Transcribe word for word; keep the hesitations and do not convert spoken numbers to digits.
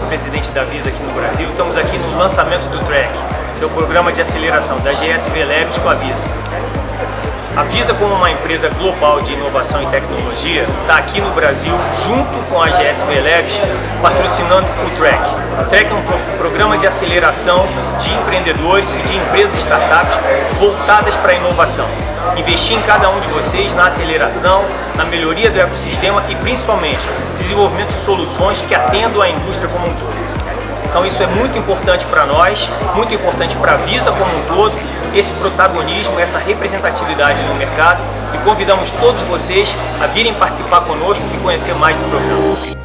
presidente da Visa aqui no Brasil. Estamos aqui no lançamento do Track, que é o programa de aceleração da G S V Labs com a Visa. A Visa, como uma empresa global de inovação e tecnologia, está aqui no Brasil junto com a G S V Labs patrocinando o Track. O Track é um pro programa de aceleração de empreendedores e de empresas e startups voltadas para a inovação. Investir em cada um de vocês na aceleração, na melhoria do ecossistema e principalmente desenvolvimento de soluções que atendam a indústria como um todo. Então isso é muito importante para nós, muito importante para a Visa como um todo, esse protagonismo, essa representatividade no mercado, e convidamos todos vocês a virem participar conosco e conhecer mais do programa.